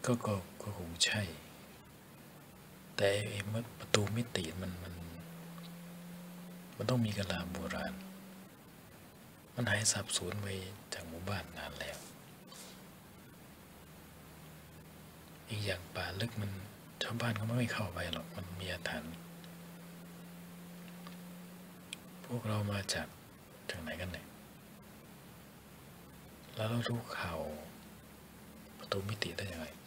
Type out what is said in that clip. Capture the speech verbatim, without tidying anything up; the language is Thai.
ก็ก็ก็คงใช่แต่ไอ้ประตูมิติมันมันมันต้องมีกะลาโบราณมันหายสับสูญไปจากหมู่บ้านนานแล้วอีกอย่างป่าลึกมันชาวบ้านเขาไม่เข้าไปหรอกมันมีอาถรรพ์พวกเรามาจากจากไหนกันเนี่ยแล้วเรารู้ข่าวประตูมิติได้ยังไง